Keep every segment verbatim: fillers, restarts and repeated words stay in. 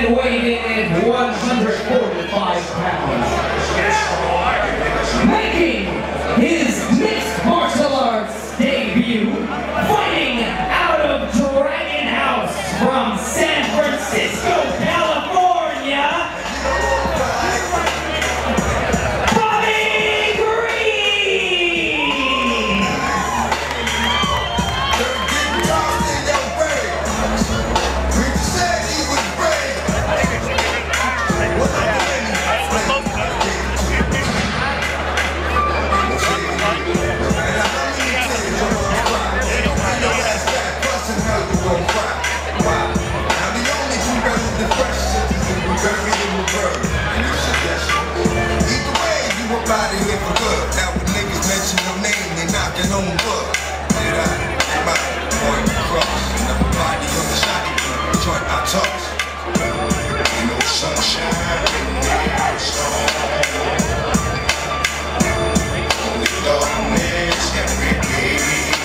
and weighed in at one hundred forty-five pounds. Making his mixed martial arts debut, fighting out of Dragon House from San Francisco, California, body here for good. Now when niggas mention your name, they knocking on wood. Did I? Am I? Point across. Another body on the shotty gun. Joint I toss. Ain't no sunshine in the house. Only darkness every day.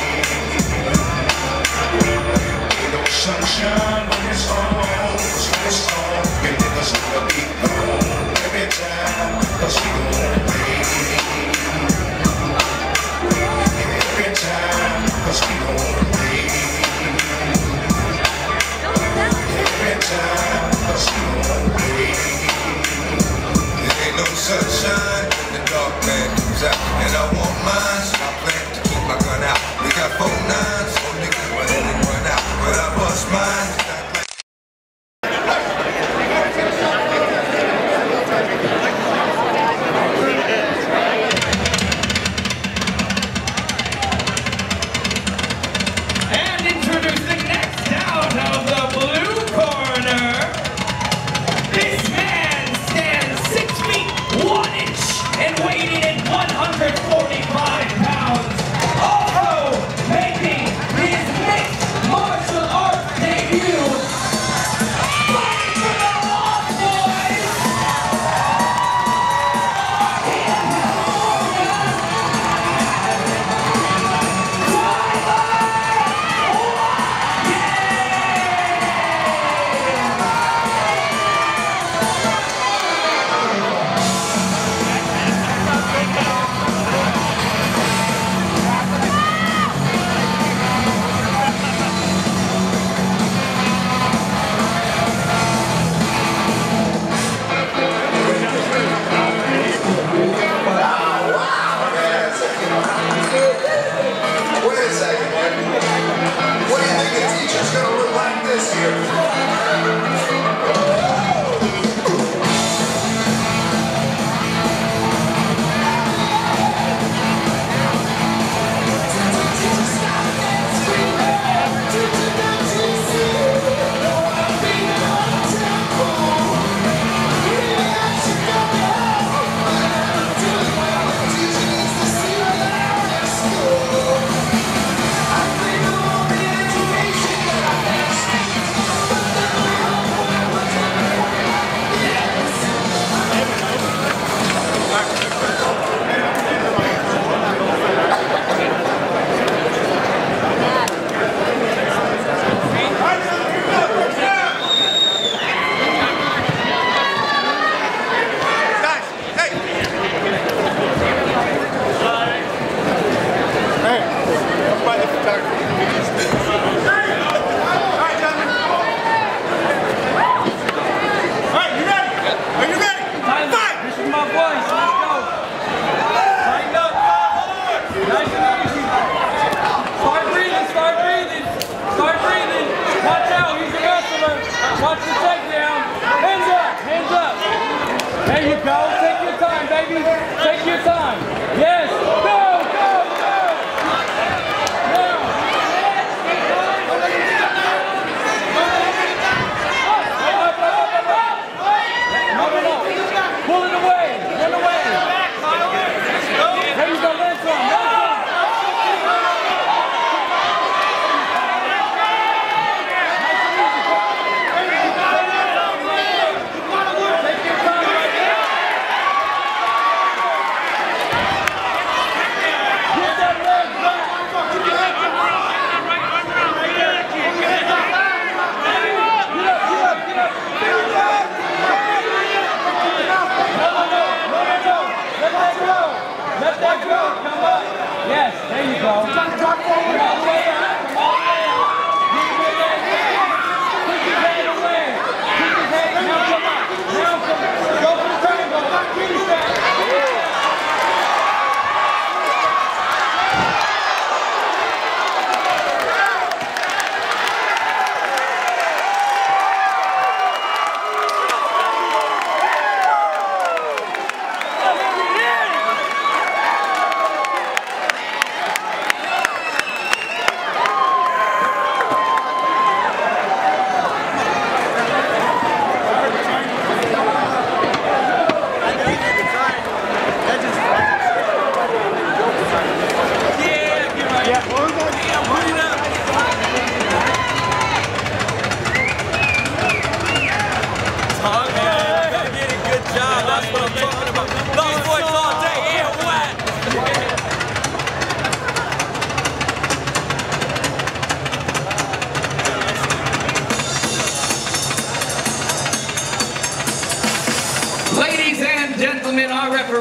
Ain't no sunshine when it's on. Cause when it's on, your niggas wanna be gone every time. Cause we gon' every time, cause we gon' wait. Every time, cause we gon' wait. There ain't no sunshine when the dark man comes out. And I want mine, so I plan to keep my gun out. We got four nines, so niggas run in and run out. But I bust mine. Watch the takedown. Hands up, hands up. There you go. Take your time, baby. Take your time. Yes. Go, go, go. Now. Up, up, up, up, up. No, no, no. Pull it away. Run away. There you go. Land some. Land some. Take your time right now.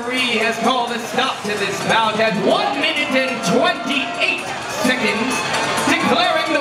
referee has called a stop to this bout at one minute and twenty-eight seconds, declaring the